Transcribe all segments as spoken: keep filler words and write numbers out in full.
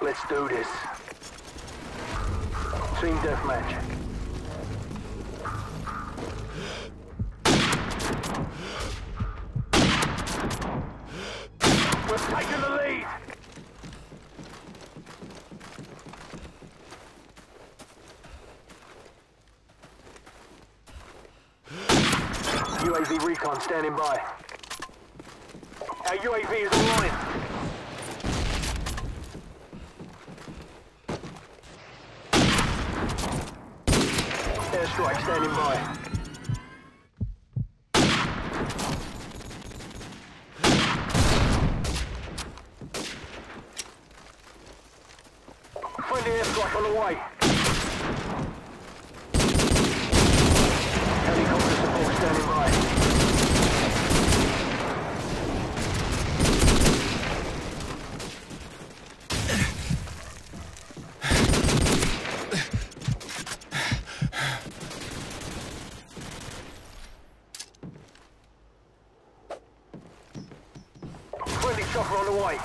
Let's do this. Team deathmatch. We're taking the lead. U A V recon standing by. Our U A V is online. Airstrike standing by. Friendly airstrike on the way. Helicopter support standing by. Friendly chopper on the way.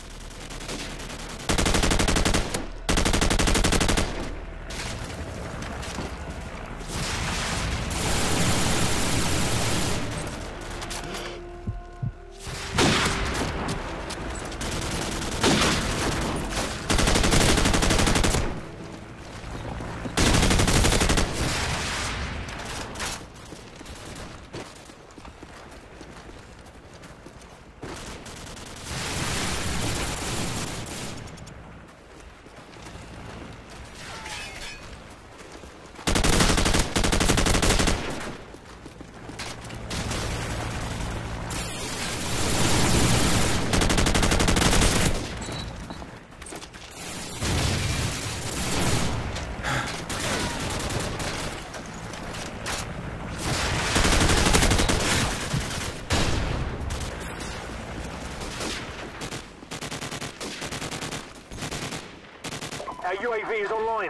Our U A V is online.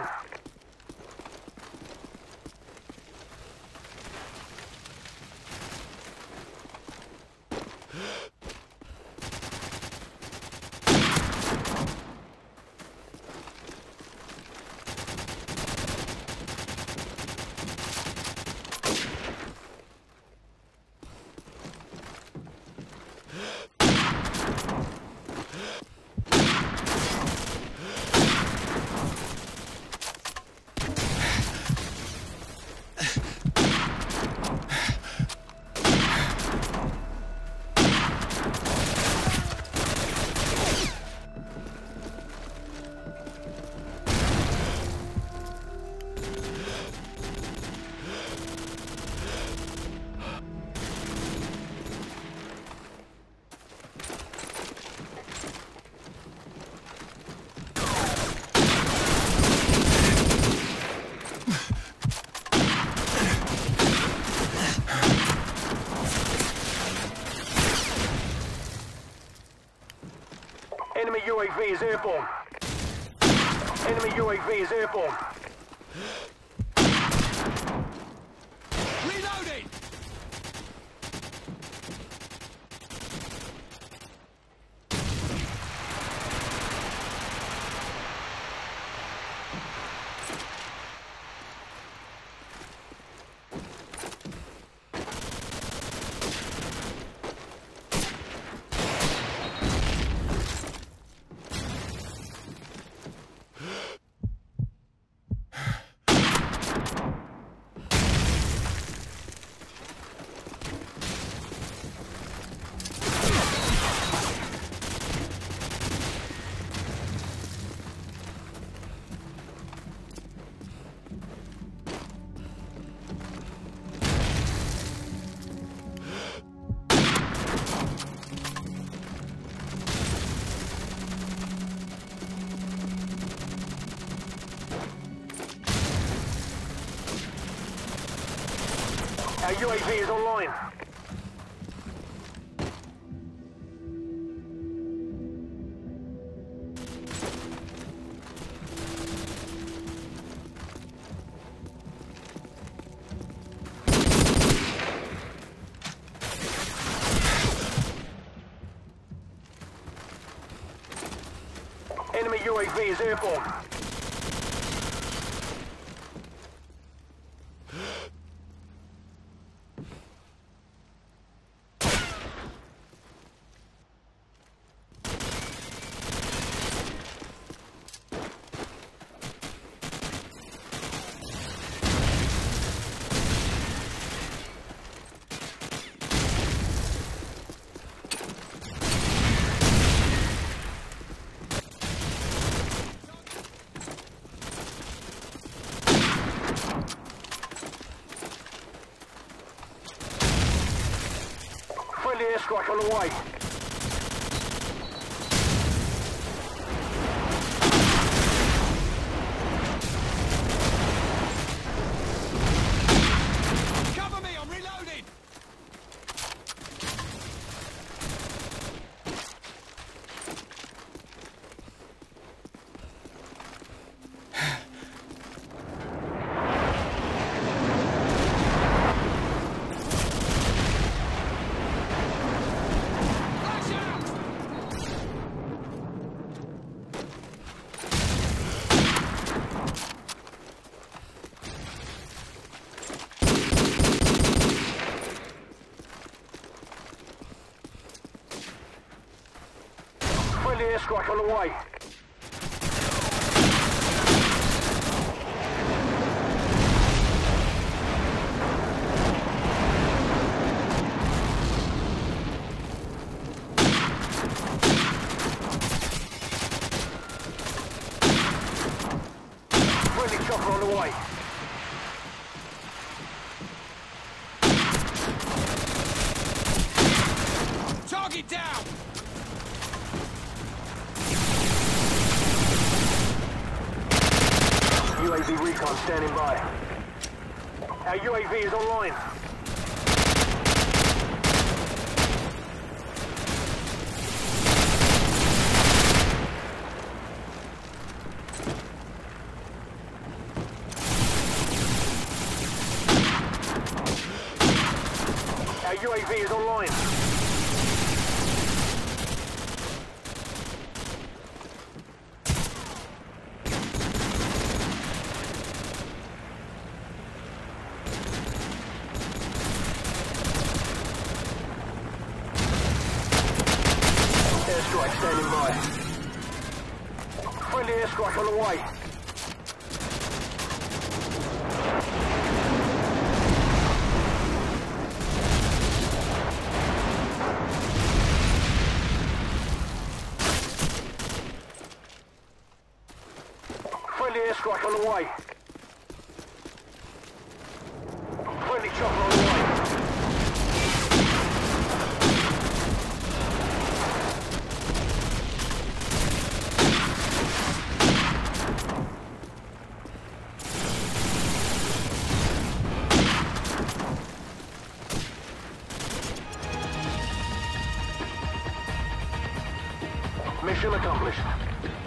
Enemy U A V is airborne. Enemy U A V is airborne. Reloading! Our U A V is online. Enemy U A V is airborne. Friendly airstrike on the way. Cover me, I'm reloading! Friendly airstrike on the way. Friendly chopper on the way. Target down! U A V recon standing by. Our U A V is online. Our U A V is online. Airstrike standing by. Friendly airstrike on the way. Friendly airstrike on the way. Friendly chopper on the way. Mission accomplished.